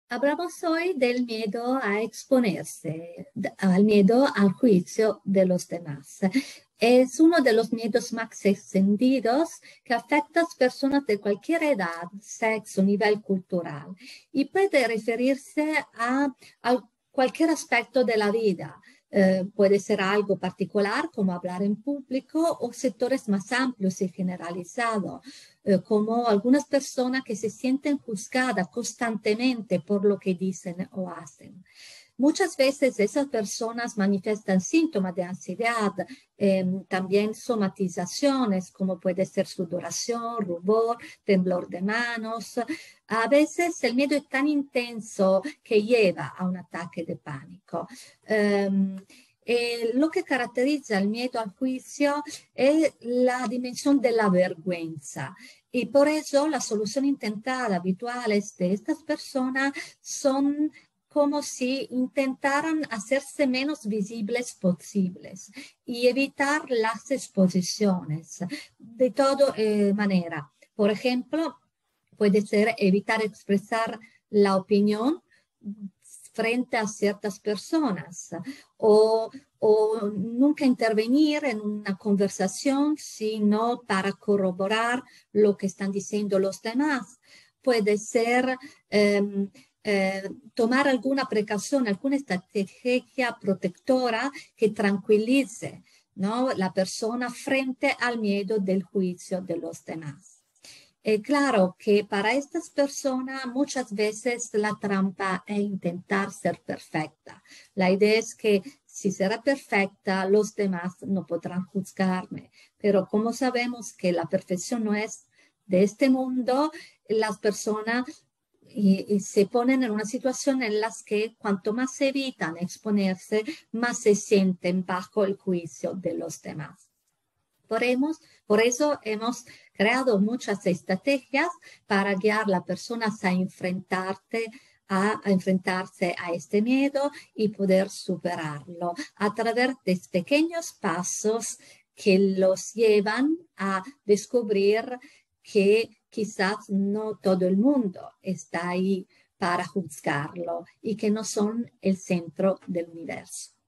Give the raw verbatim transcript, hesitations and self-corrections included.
Hablamos hoy del miedo a exponerse, d- al miedo al juicio de los demás. Es uno de los miedos más extendidos que afecta a personas de cualquier edad, sexo, nivel cultural y puede referirse a, a cualquier aspecto de la vida. Eh, puede ser algo particular como hablar en público o sectores más amplios y generalizados, eh, como algunas personas que se sienten juzgadas constantemente por lo que dicen o hacen. Muchas veces esas personas manifiestan síntomas de ansiedad, eh, también somatizaciones como puede ser sudoración, rubor, temblor de manos. A veces el miedo es tan intenso que lleva a un ataque de pánico. Um, eh, lo que caracteriza el miedo al juicio es la dimensión de la vergüenza. Y por eso las soluciones intentadas habituales de estas personas son como si intentaran hacerse menos visibles posibles y evitar las exposiciones de toda eh, manera. Por ejemplo, puede ser evitar expresar la opinión frente a ciertas personas o, o nunca intervenir en una conversación sino para corroborar lo que están diciendo los demás. Puede ser eh, eh, tomar alguna precaución, alguna estrategia protectora que tranquilice, ¿no?, la persona frente al miedo del juicio de los demás. Eh, claro que para estas personas muchas veces la trampa es intentar ser perfecta. La idea es que si será perfecta, los demás no podrán juzgarme. Pero como sabemos que la perfección no es de este mundo, las personas y, y se ponen en una situación en la que cuanto más evitan exponerse, más se sienten bajo el juicio de los demás. Por, hemos, por eso hemos creado muchas estrategias para guiar a las personas a, enfrentarte, a, a enfrentarse a este miedo y poder superarlo a través de pequeños pasos que los llevan a descubrir que quizás no todo el mundo está ahí para juzgarlo y que no son el centro del universo.